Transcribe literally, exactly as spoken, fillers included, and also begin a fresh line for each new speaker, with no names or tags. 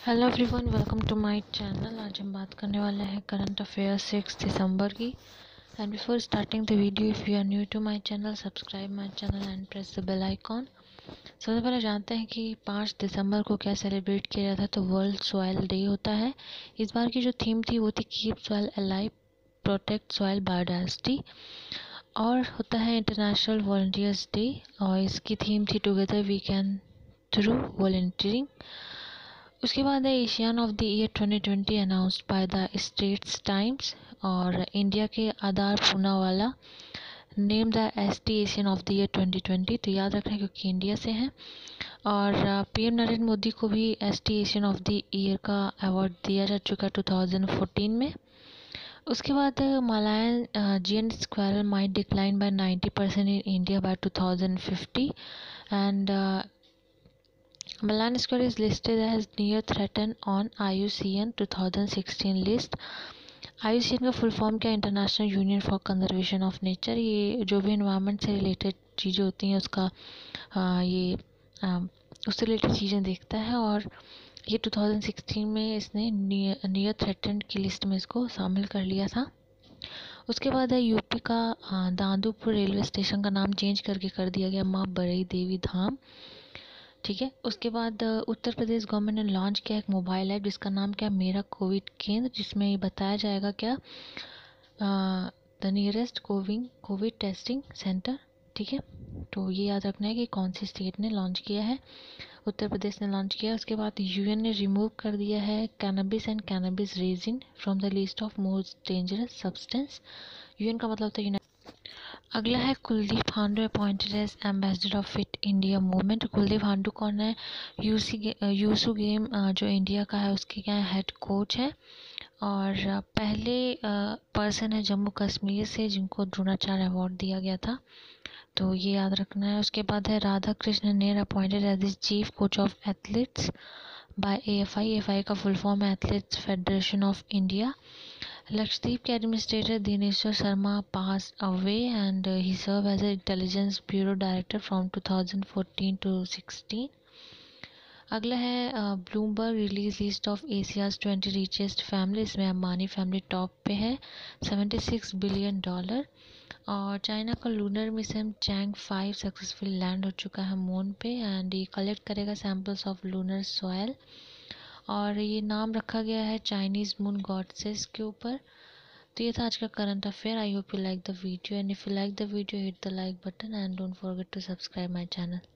Hello everyone, welcome to my channel. आज हम बात करने वाले हैं करंट अफेयर सिक्स दिसंबर की। And before starting the video, if you are new to my channel, subscribe my channel and press the bell icon. सबसे पहले जानते हैं कि पाँच दिसंबर को क्या सेलिब्रेट किया जाता है। तो वर्ल्ड सॉइल डे होता है। इस बार की जो थीम थी वो थी keep soil alive, protect soil biodiversity. और होता है इंटरनेशनल वॉलंटियर्स डे, और इसकी थीम थी together we can through volunteering. उसके बाद है Asian of the year twenty twenty announced by the Straits Times. और इंडिया के Adar Poonawalla name the S T Asian of the year twenty twenty. तो याद रखना क्योंकि इंडिया से हैं। और पीएम नरेंद्र मोदी को भी S T Asian of the year का अवार्ड दिया जा चुका है टू थाउजेंड फोर्टीन में। उसके बाद Malayan giant squirrel might decline by ninety percent in India by two thousand fifty. And Malayan square is listed as near threatened on I U C N twenty sixteen list. I U C N का full form क्या है? International Union for Conservation of Nature. ये जो भी environment से related चीज़ें होती हैं उसका आ, ये आ, उससे रिलेटेड चीज़ें देखता है। और ये टू थाउजेंड सिक्सटीन में इसने नियर थ्रेटेंड की लिस्ट में इसको शामिल कर लिया था। उसके बाद है यूपी का दादूपुर रेलवे स्टेशन का नाम चेंज करके कर दिया गया माँ बरई देवी धाम। ठीक है। उसके बाद उत्तर प्रदेश गवर्नमेंट ने लॉन्च किया एक मोबाइल ऐप जिसका नाम क्या, मेरा कोविड केंद्र, जिसमें ये बताया जाएगा क्या, the nearest coving covid testing centre. ठीक है। तो ये याद रखना है कि कौन सी स्टेट ने लॉन्च किया है। उत्तर प्रदेश ने लॉन्च किया। उसके बाद यूएन ने रिमूव कर दिया है cannabis and cannabis resin from the list of most dangerous substance. UN का मतलब था। अगला है Kuldeep Handoo appointed as ambassador of fit India movement. Kuldeep Handoo कौन है? यूसी यूसू गेम जो इंडिया का है उसके क्या हेड कोच है। और पहले पर्सन है जम्मू कश्मीर से जिनको द्रोणाचार्य अवार्ड दिया गया था। तो ये याद रखना है। उसके बाद है Radha Krishna Nair appointed as the chief coach of athletes by AFI. AFI का फुल फॉर्म है athletes federation of India. Lakshadweep के administrator Dineshwar Sharma passed away and uh, he served as an intelligence bureau director from two thousand fourteen to sixteen. अगला है Bloomberg release list of Asia's twenty richest family. इसमें Ambani family top पे है, seventy six billion dollar. और China का lunar mission Chang'e five successful land हो चुका है मून पे। एंड ये कलेक्ट करेगा सैंपल्स ऑफ लूनर सॉयल। और ये नाम रखा गया है चाइनीज़ मून गॉडेसेस के ऊपर। तो ये था आज का current affair. I hope you like the video, and if you like the video hit the like button and don't forget to subscribe my channel.